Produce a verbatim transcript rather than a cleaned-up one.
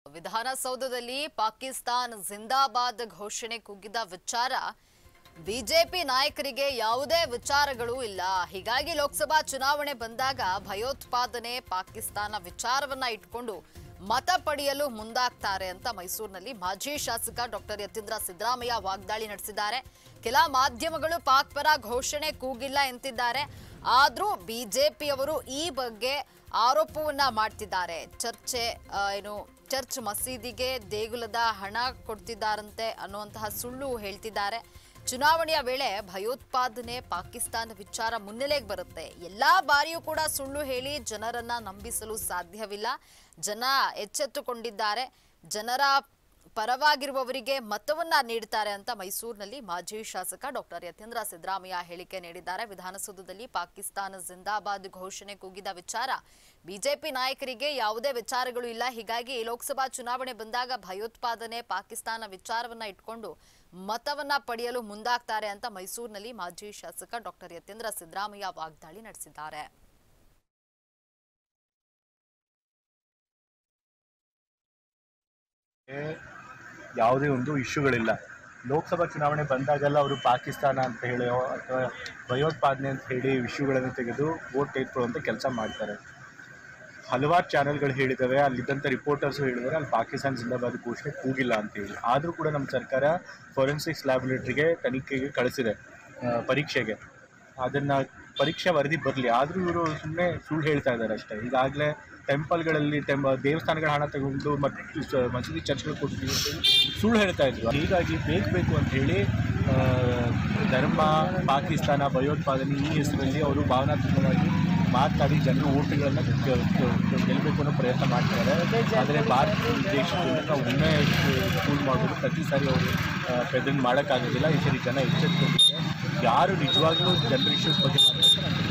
ವಿಧಾನಸೌಧದಲ್ಲಿ ಪಾಕಿಸ್ತಾನ ಜಿಂದಾಬಾದ್ ಘೋಷಣೆ ಕೂಗಿದ ವಿಚಾರ ಬಿಜೆಪಿ ನಾಯಕರಿಗೆ ಯಾವುದೇ ವಿಚಾರಗಳು ಇಲ್ಲ. ಹೀಗಾಗಿ ಲೋಕಸಭಾ ಚುನಾವಣೆ ಬಂದಾಗ ಭಯೋತ್ಪಾದನೆ ಪಾಕಿಸ್ತಾನ ವಿಚಾರವನ್ನ ಇಟ್ಕೊಂಡು ಮತ ಪಡೆಯಲು ಮುಂದಾಗ್ತಾರೆ ಅಂತ ಮೈಸೂರಿನಲ್ಲಿ ಮಾಜಿ ಶಾಸಕ ಡಾಕ್ಟರ್ ಯತೀಂದ್ರ ಸಿದ್ದರಾಮಯ್ಯ ವಾಗ್ದಾಳಿ ನಡೆಸಿದ್ದಾರೆ. ಕೆಲ ಮಾಧ್ಯಮಗಳು ಪಾಕ್ ಪರ ಘೋಷಣೆ ಕೂಗಿಲ್ಲ ಎಂತಿದ್ದಾರೆ. ಆದ್ರೂ ಬಿಜೆಪಿಯವರು ಈ ಬಗ್ಗೆ ಆರೋಪವನ್ನ ಮಾಡ್ತಿದ್ದಾರೆ. ಚರ್ಚೆ ಏನು ಚರ್ಚ್ ಮಸೀದಿಗೆ ದೇಗುಲದ ಹಣ ಕೊಡ್ತಿದ್ದಾರಂತೆ ಅನ್ನುವಂತಹ ಸುಳ್ಳು ಹೇಳ್ತಿದ್ದಾರೆ. ಚುನಾವಣೆಯ ವೇಳೆ ಭಯೋತ್ಪಾದನೆ ಪಾಕಿಸ್ತಾನ ವಿಚಾರ ಮುನ್ನೆಲೆಗೆ ಬರುತ್ತೆ. ಎಲ್ಲಾ ಬಾರಿಯೂ ಕೂಡ ಸುಳ್ಳು ಹೇಳಿ ಜನರನ್ನ ನಂಬಿಸಲು ಸಾಧ್ಯವಿಲ್ಲ. ಜನ ಎಚ್ಚೆತ್ತುಕೊಂಡಿದ್ದಾರೆ. ಜನರ ಪರವಾಗಿರುವವರಿಗೆ ಮತವನ್ನ ನೀಡುತ್ತಾರೆ ಅಂತ ಮೈಸೂರಿನಲ್ಲಿ ಮಾಜಿ ಶಾಸಕ ಡಾಕ್ಟರ್ ಯತೀಂದ್ರ ಸಿದ್ದರಾಮಯ್ಯ ಹೇಳಿಕೆ ನೀಡಿದ್ದಾರೆ. ವಿಧಾನಸೌಧದಲ್ಲಿ ಪಾಕಿಸ್ತಾನ ಜಿಂದಾಬಾದ್ ಘೋಷಣೆ ಕೂಗಿದ ವಿಚಾರ ಬಿಜೆಪಿ ನಾಯಕರಿಗೆ ಯಾವುದೇ ವಿಚಾರಗಳು ಇಲ್ಲ. ಹೀಗಾಗಿ ಲೋಕಸಭಾ ಚುನಾವಣೆ ಬಂದಾಗ ಭಯೋತ್ಪಾದನೆ ಪಾಕಿಸ್ತಾನ ವಿಚಾರವನ್ನ ಇಟ್ಕೊಂಡು ಮತವನ್ನ ಪಡೆಯಲು ಮುಂದಾಗ್ತಾರೆ ಅಂತ ಮೈಸೂರಿನಲ್ಲಿ ಮಾಜಿ ಶಾಸಕ ಡಾಕ್ಟರ್ ಯತೀಂದ್ರ ಸಿದ್ದರಾಮಯ್ಯ ವಾಗ್ದಾಳಿ ನಡೆಸಿದ್ದಾರೆ. ಯಾವುದೇ ಒಂದು ಇಶ್ಯೂಗಳಿಲ್ಲ. ಲೋಕಸಭಾ ಚುನಾವಣೆ ಬಂದಾಗೆಲ್ಲ ಅವರು ಪಾಕಿಸ್ತಾನ ಅಂತ ಹೇಳಿ ಅಥವಾ ಭಯೋತ್ಪಾದನೆ ಅಂತ ಹೇಳಿ ಇಶ್ಯೂಗಳನ್ನು ತೆಗೆದು ವೋಟ್ ತೆಗೆದುಕೊಳ್ಳುವಂಥ ಕೆಲಸ ಮಾಡ್ತಾರೆ. ಹಲವಾರು ಚಾನೆಲ್ಗಳು ಹೇಳಿದ್ದಾವೆ, ಅಲ್ಲಿದ್ದಂಥ ರಿಪೋರ್ಟರ್ಸು ಹೇಳಿದ್ದಾರೆ ಅಲ್ಲಿ ಪಾಕಿಸ್ತಾನ ಜಿಂದಾಬಾದ್ ಘೋಷಣೆ ಕೂಗಿಲ್ಲ ಅಂತೇಳಿ. ಆದರೂ ಕೂಡ ನಮ್ಮ ಸರ್ಕಾರ ಫೋರೆನ್ಸಿಕ್ಸ್ ಲ್ಯಾಬೊರೇಟ್ರಿಗೆ ತನಿಖೆಗೆ ಕಳಿಸಿದೆ, ಪರೀಕ್ಷೆಗೆ. ಅದನ್ನು ಪರೀಕ್ಷೆ ವರದಿ ಬರಲಿ, ಆದರೂ ಇವರು ಸುಮ್ಮನೆ ಸುಳ್ಳು ಹೇಳ್ತಾ ಇದ್ದಾರೆ ಅಷ್ಟೇ. ಈಗಾಗಲೇ ಟೆಂಪಲ್ಗಳಲ್ಲಿ ಟೆಂಪ ದೇವಸ್ಥಾನಗಳ ಹಣ ತಗೊಂಡು ಮತ್ತು ಮಸೀದಿ ಚರ್ಚ್ಗಳು ಕೊಡ್ತೀವಿ ಅಂತೇಳಿ ಸುಳ್ಳು ಹೇಳ್ತಾ ಇದ್ರು. ಹೀಗಾಗಿ ಬೇಕು ಬೇಕು ಅಂತ ಹೇಳಿ ಧರ್ಮ, ಪಾಕಿಸ್ತಾನ, ಭಯೋತ್ಪಾದನೆ ಈ ಹೆಸರಲ್ಲಿ ಅವರು ಭಾವನಾತ್ಮಕವಾಗಿ ಮಾತಾಡಿ ಜನರು ಓಟುಗಳನ್ನು ಗೆಲ್ಲಬೇಕು ಅನ್ನೋ ಪ್ರಯತ್ನ ಮಾಡ್ತಾರೆ. ಆದರೆ ಭಾರತ ದೇಶದಲ್ಲಿ ನಾವು ಒಮ್ಮೆ ಕೂಲ್ ಮಾಡೋದು ಪ್ರತಿ ಸಾರಿ ಅವರು ಪ್ರೆಸೆಂಟ್ ಮಾಡೋಕ್ಕಾಗೋದಿಲ್ಲ. ಈ ಸರಿ ಜನ ಎಚ್ಚೆತ್ತುಕೊಂಡಿದ್ದಾರೆ. ಯಾರು ನಿಜವಾಗ್ಲೂ ಜನರ ಇಶ್ಯೂಸ್ ಬಗ್ಗೆ ಮಾತಾಡ್ತಾರೆ